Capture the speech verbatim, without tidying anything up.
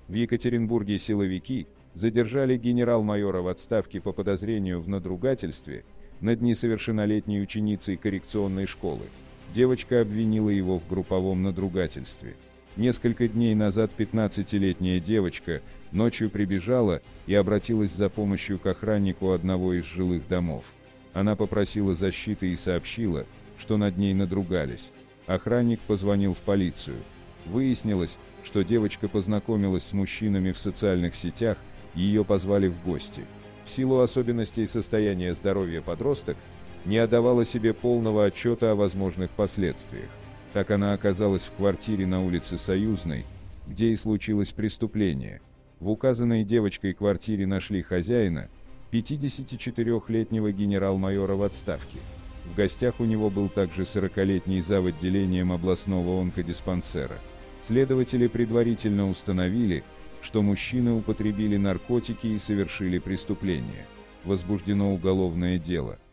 В Екатеринбурге силовики задержали генерал-майора в отставке по подозрению в надругательстве над несовершеннолетней ученицей коррекционной школы. Девочка обвинила его в групповом надругательстве. Несколько дней назад пятнадцатилетняя девочка ночью прибежала и обратилась за помощью к охраннику одного из жилых домов. Она попросила защиты и сообщила, что над ней надругались. Охранник позвонил в полицию. Выяснилось, что девочка познакомилась с мужчинами в социальных сетях, ее позвали в гости. В силу особенностей состояния здоровья подросток не отдавала себе полного отчета о возможных последствиях. Так она оказалась в квартире на улице Союзной, где и случилось преступление. В указанной девочкой квартире нашли хозяина, пятидесятичетырёхлетнего генерал-майора в отставке. В гостях у него был также сорокалетний зав. Отделением областного онкодиспансера. Следователи предварительно установили, что мужчины употребили наркотики и совершили преступление. Возбуждено уголовное дело.